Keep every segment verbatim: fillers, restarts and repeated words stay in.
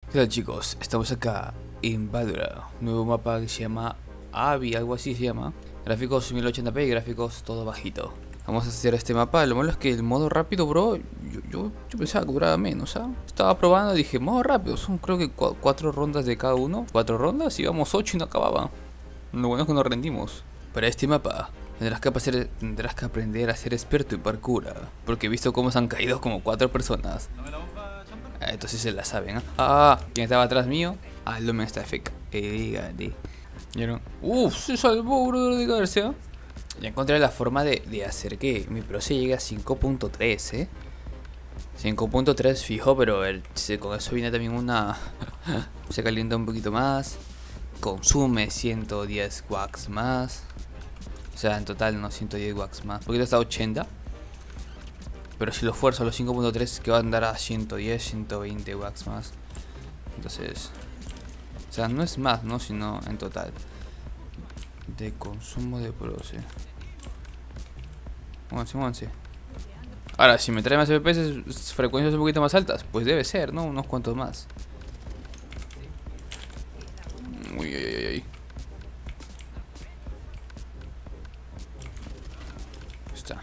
¿Qué tal, chicos? Estamos acá en Valora, nuevo mapa que se llama Avi, algo así se llama. Gráficos mil ochenta p y gráficos todo bajito. Vamos a hacer este mapa. Lo malo es que el modo rápido, bro, yo, yo, yo pensaba que duraba menos, ¿ah? Estaba probando y dije, modo rápido, son creo que cu cuatro rondas de cada uno. Cuatro rondas, íbamos ocho y no acababa. Lo bueno es que nos rendimos. Para este mapa tendrás que, hacer, tendrás que aprender a ser experto en parkour, porque he visto cómo se han caído como cuatro personas. Ah, entonces se la saben, ¿eh? Ah, ¿quién estaba atrás mío? Ah, el Lumen está F K. Eh, dígale. ¿Vieron? Uf, se salvó, brother, de caerse, ¿eh? Ya encontré la forma de, de hacer que mi pro se llegue a cinco punto tres, ¿eh? cinco punto tres fijo, pero el, se, con eso viene también una... se calienta un poquito más. Consume ciento diez watts más. O sea, en total no ciento diez watts más. Porque está a ochenta. Pero si lo fuerzo a los cinco punto tres, que va a andar a ciento diez, ciento veinte watts más. Entonces, o sea, no es más, ¿no? Sino en total de consumo de proce. Mónganse, mónganse. Ahora, si me trae más F P S, frecuencias un poquito más altas, pues debe ser, ¿no? Unos cuantos más. Uy, uy, uy, uy. Está.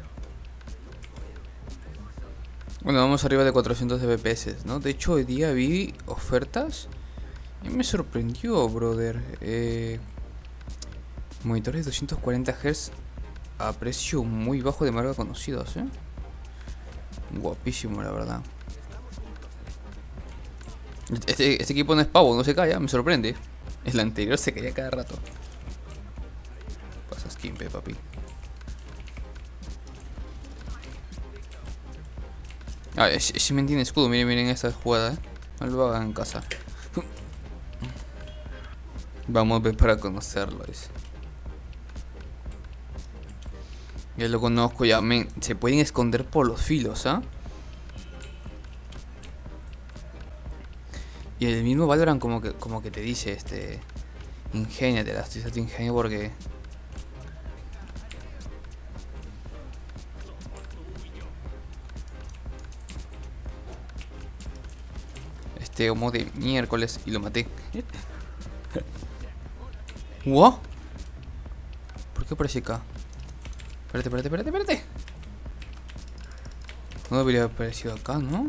Bueno, vamos arriba de cuatrocientos F P S, ¿no? De hecho, hoy día vi ofertas y me sorprendió, brother. Eh, monitores de doscientos cuarenta hertz a precio muy bajo de marca conocidos, ¿eh? Guapísimo, la verdad. Este, este equipo no es pavo, no se calla, me sorprende. El anterior se caía cada rato. Pasas Kimpe, papi. Ah, si me tiene escudo, miren, miren esta jugada, ¿eh? No lo hagan en casa. Vamos a ver para conocerlo, dice. Ya lo conozco, ya, men. Se pueden esconder por los filos, ¿ah? ¿eh? Y el mismo Valorant como que, como que te dice, este... ingéniate, las dice tu ingenio porque... Este homo de miércoles y lo maté. ¿What? ¿Por qué aparece acá? Espérate, espérate, espérate, espérate. No debería haber aparecido acá, ¿no?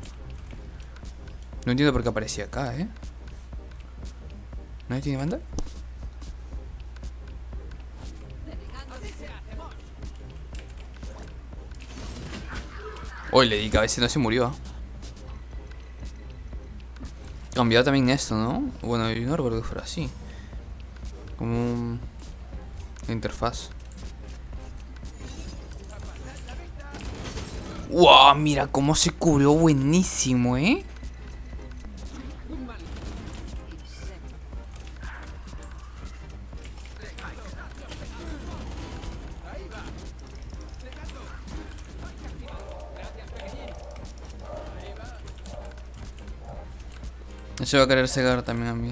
No entiendo por qué aparecía acá, ¿eh? ¿Nadie tiene banda? Hoy le di que a veces no se murió. Cambiado también esto, ¿no? Bueno, yo no recuerdo que fuera así. Como un... la interfaz. ¡Wow! Mira cómo se cubrió, buenísimo, ¿eh? Se va a querer cegar también a mí.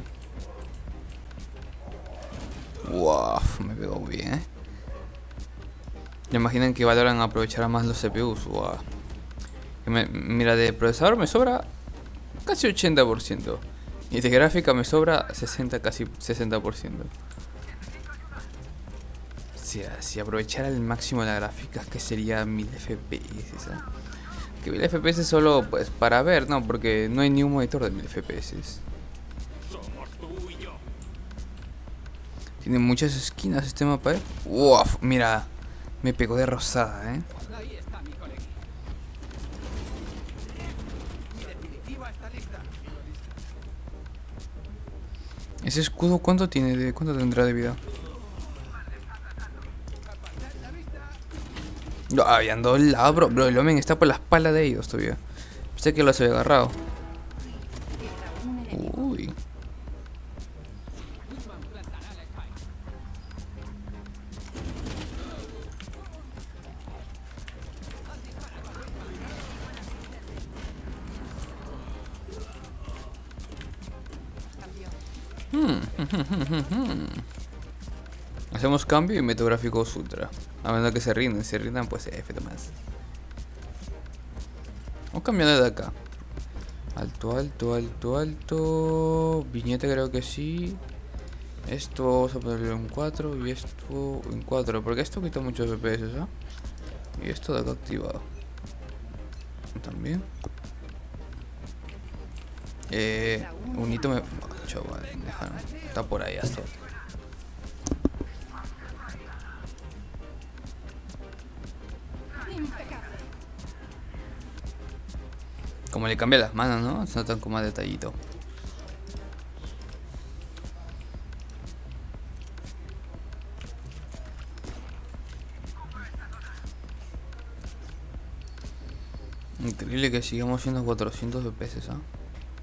Wow, me pegó bien, ¿eh? Imaginan que Valorant aprovechará más los C P Us. Wow. Me, mira, de procesador me sobra casi ochenta por ciento. Y de gráfica me sobra sesenta, casi sesenta por ciento. Si, si aprovechara al máximo la gráfica, que sería mil F P S, ¿sabes? Que mil F P S solo pues para ver, ¿no? Porque no hay ni un monitor de mil F P S. Tiene muchas esquinas este mapa, ¿eh? Wow, mira, me pegó de rosada, ¿eh? ¿Ese escudo cuánto tiene de cuánto tendrá de vida? No, habían dos lados, bro. Bro, el Omen está por la espalda de ellos todavía. Pensé que los había agarrado. Uy. Hmm. Hacemos cambio y meto gráficos ultra. A menos que se rindan. Si se rindan, pues F más. Vamos cambiando de acá. Alto, alto, alto, alto. Viñeta creo que sí. Esto vamos a ponerlo en cuatro y esto en cuatro. Porque esto quita muchos F P S, ¿eh? Y esto de acá activado. También. Eh, un hito me... Oh, chaval, déjame. Está por ahí hasta. Como le cambia las manos, ¿no? Se notan con más detallito. Increíble que sigamos siendo cuatrocientos F P S, ¿ah? ¿eh?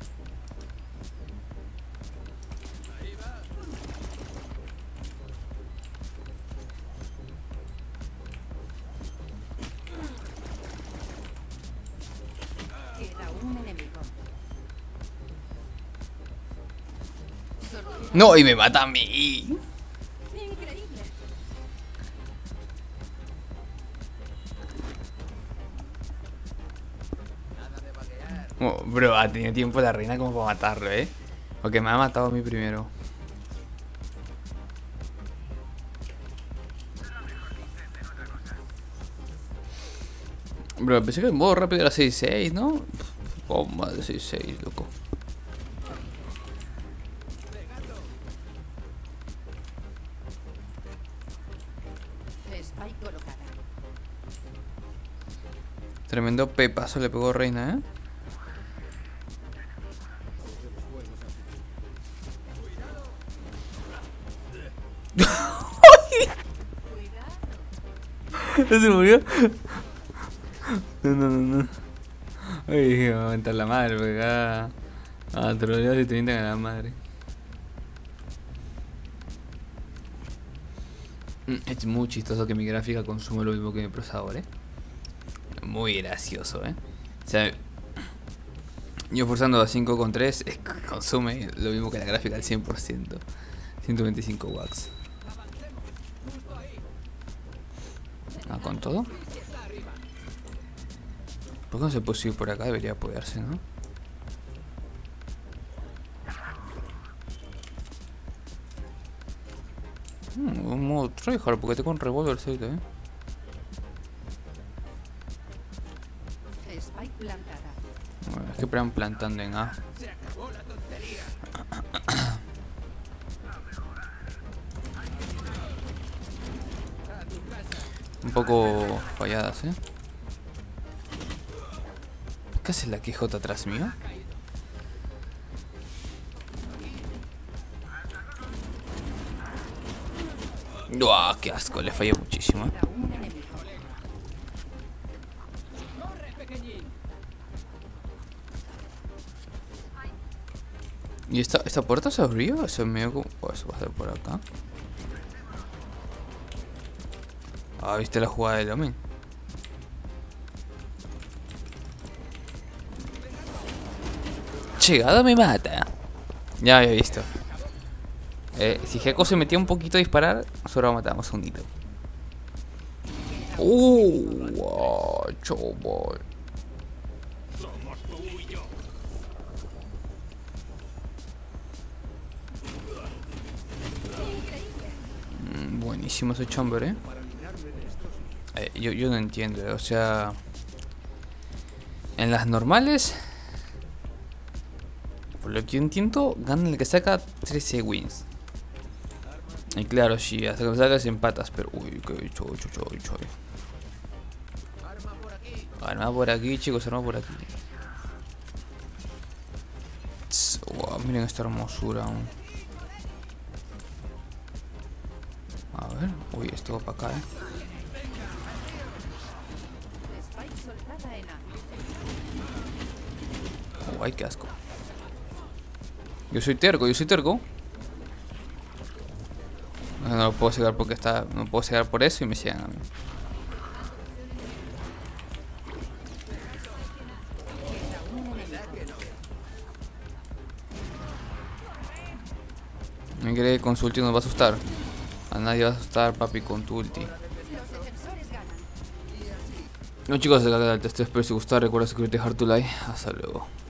No, y me mata a mí. Oh, bro, ha tenido tiempo la reina como para matarlo, ¿eh? Porque me ha matado a mí primero. Bro, pensé que el modo rápido era seis seis, ¿no? Bomba de seis seis, loco. Tremendo pepazo le pegó reina, ¿eh? ¿No se murió? No, no, no, no. Ay, me va a aventar la madre, porque acá... Ah, troleados y te mientan a la madre. Es muy chistoso que mi gráfica consuma lo mismo que mi procesador, ¿eh? Muy gracioso, ¿eh? O sea... Yo forzando a cinco con tres es que consume lo mismo que la gráfica al cien por ciento. ciento veinticinco watts. Ah, ¿con todo? ¿Por qué no se puede subir por acá? Debería poderse, ¿no? Hmm, un modo tryhard, porque tengo un revólver cerca, ¿eh? Bueno, es que plan plantando en A. Un poco falladas, ¿eh? ¿Qué hace la Quijota atrás mío? ¡Uah! ¡Qué asco! Le fallé muchísimo, ¿eh? ¿Y esta, esta puerta se abrió? ¿Se me como... Pues va a ser por acá. Ah, ¿viste la jugada de Lomin? Llegada me mata. Ya había visto. Eh, si Gekko se metía un poquito a disparar, solo matamos un hito. Uh, wow, chaval. Mm, buenísimo ese chamber, eh. eh yo, yo no entiendo, eh. O sea, en las normales, por lo que yo entiendo, gana el que saca trece wins. Y claro, sí, hasta que me sacas empatas, pero uy, qué choy, choy, choy, choy. Arma por aquí, chicos, arma por aquí. Tss, wow, miren esta hermosura aún. A ver, uy, esto va para acá, eh. Oh, ay, qué asco. Yo soy terco, yo soy terco. No, no lo puedo cegar porque está. No puedo cegar por eso y me ciegan a mí. Me cree que con su ulti nos va a asustar. A nadie va a asustar, papi, con tu ulti. No, chicos, hasta acá el test. Espero que os haya gustado. Recuerda suscribirte y dejar tu like. Hasta luego.